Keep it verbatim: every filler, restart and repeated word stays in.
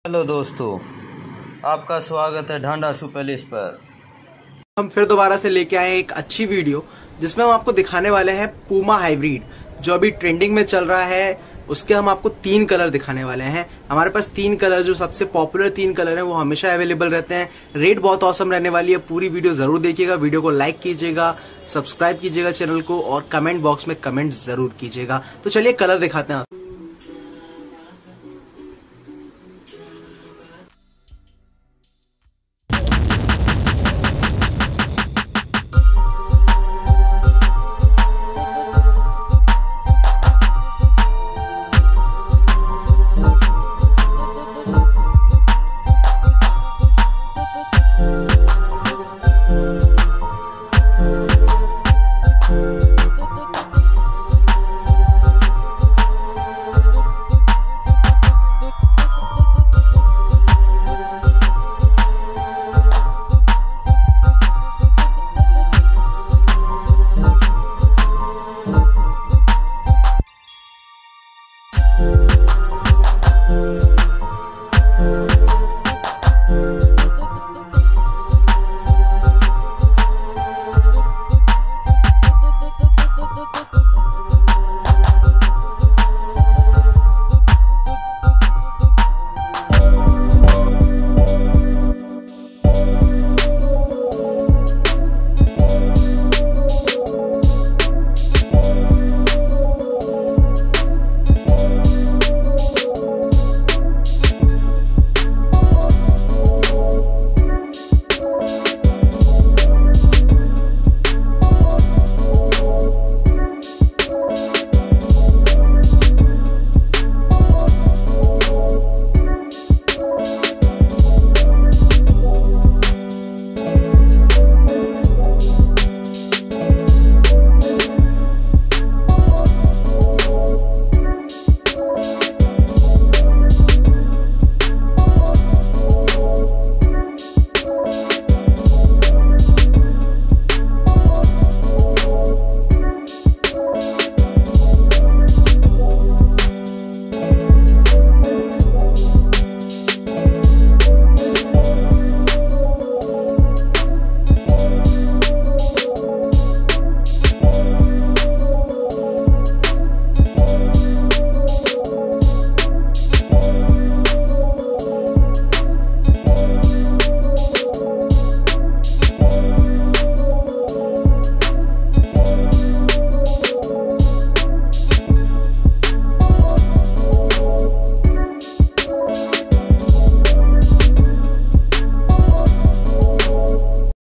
Hello दोस्तों, आपका स्वागत है ढांडा शू पैलेस पर। हम फिर दोबारा से लेके आए एक अच्छी वीडियो जिसमें हम आपको दिखाने वाले हैं पूमा हाइब्रिड जो अभी ट्रेंडिंग में चल रहा है। उसके हम आपको तीन कलर दिखाने वाले हैं। हमारे पास तीन कलर जो सबसे पॉपुलर तीन कलर हैं वो हमेशा अवेलेबल रहते हैं। रेट बहुत औसम रहने वाली है। पूरी वीडियो जरूर देखिएगा। वीडियो को लाइक कीजिएगा, सब्सक्राइब कीजिएगा चैनल को और कमेंट बॉक्स में कमेंट जरूर कीजिएगा। तो चलिए कलर दिखाते हैं।